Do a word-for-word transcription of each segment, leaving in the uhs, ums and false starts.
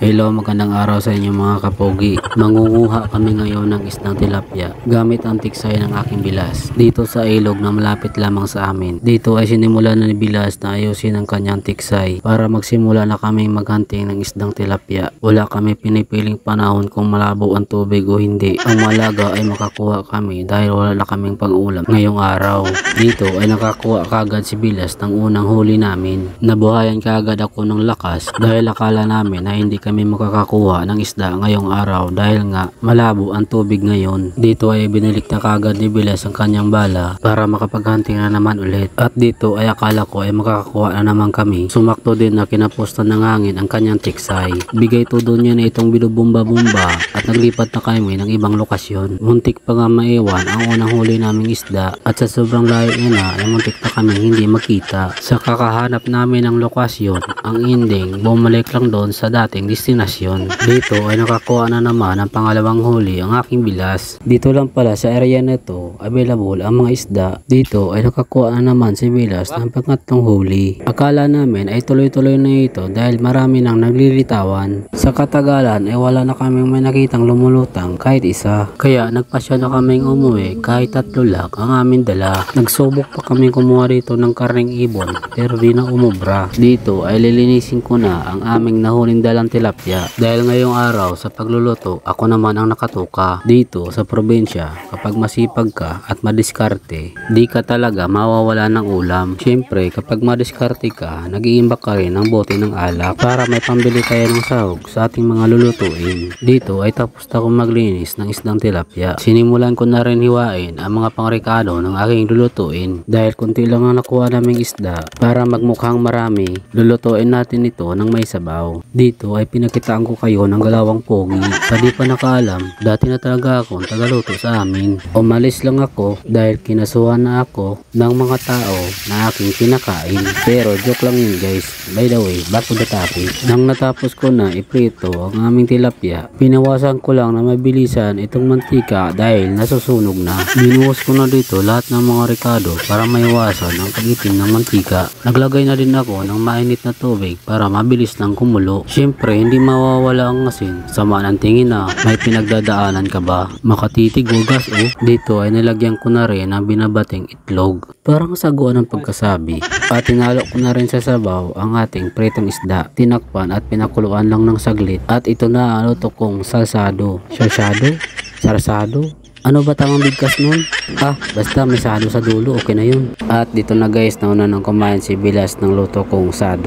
Hello, magandang araw sa inyo mga kapogi. Mangunguha kami ngayon ng isdang tilapia gamit ang tiksay ng aking bilas dito sa ilog na malapit lamang sa amin. Dito ay sinimula na ni Bilas na ayusin ang kanyang tiksay para magsimula na kaming maghunting ng isdang tilapia. Wala kami pinipiling panahon kung malabo ang tubig o hindi. Ang malaga ay makakuha kami dahil wala na kaming pag-ulam ngayong araw. Dito ay nakakuha kagad si Bilas ng unang huli namin. Nabuhayan kagad ako ng lakas dahil akala namin na hindi kami makakakuha ng isda ngayong araw dahil nga malabo ang tubig ngayon. Dito ay binalik na kagad ni Bilas ang kanyang bala para makapaghunting na naman ulit. At dito ay akala ko ay makakakuha na naman kami. Sumakto din na kinaposta ng hangin ang kanyang tiksay. Bigay todo niya na itong binubumba-bumba at naglipat na kami ng ibang lokasyon. Muntik pa nga maiwan ang unang huli naming isda at sa sobrang layo niya na ay muntik na kami hindi makita. Sa kakahanap namin ng lokasyon, ang ending bumalik lang doon sa dating destinasyon. Dito ay nakakuha na naman ang pangalawang huli ang aking Bilas. Dito lang pala sa area na to available ang mga isda. Dito ay nakakuha na naman si Bilas ng pangatlong huli. Akala namin ay tuloy-tuloy na ito dahil marami nang naglilitawan. Sa katagalan ay wala na kaming may nakitang lumulutang kahit isa. Kaya nagpasya na kaming umuwi kahit tatlo lang ang aming dala. Nagsubok pa kami kumuha dito ng karneng ibon pero di na umubra. Dito ay lilinisin ko na ang aming nahuling dalang tilapia dahil ngayong araw sa pagluluto ako naman ang nakatuka. Dito sa probinsya kapag masipag ka at madiskarte di ka talaga mawawala ng ulam. Siyempre kapag madiskarte ka nag-iimbak ka rin ng bote ng alak para may pambili tayo ng sahog sa ating mga lulutuin. Dito ay tapos na akong maglinis ng isdang tilapia. Sinimulan ko na rin hiwain ang mga pangrekado ng aking lulutuin dahil kunti lang ang nakuha naming isda para magmukhang marami. Lulutuin natin ito ng may sabaw. Dito ay pinakitaan ko kayo ng galawang pogi. Sa di pa nakaalam, dati na talaga akong tagaluto sa amin. Umalis lang ako dahil kinasuhan na ako ng mga tao na aking kinakain. Pero joke lang yun guys. By the way, back to the topic. Nang natapos ko na iprito ang aming tilapia, pinawasan ko lang na mabilisan itong mantika dahil nasusunog na. Binuhos ko na dito lahat ng mga rekado para maiwasan ang pag-itim ng mantika. Naglagay na din ako ng mainit na tubig para mabilis nang kumulo. Siyempre, hindi mawawala ang asin. Sama ng tingin na may pinagdadaanan ka ba? Makatitig hugas oh. Dito ay nilagyan ko na rin ang binabating itlog. Parang saguan ang pagkasabi. At tinalo ko na rin sa sabaw ang ating pritong isda. Tinakpan at pinakuluan lang ng saglit. At ito na ang luto kong salsado. Salsado? Sarsado? Ano ba tamang bigkas nun? Ah, basta may sado sa dulo, okay na yun. At dito na guys, nauna nang kumain si Bilas ng luto kong sado.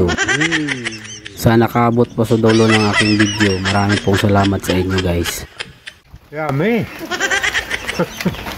Sana nakaabot po sa dulo ng aking video. Maraming pong salamat sa inyo guys. Yeah, me.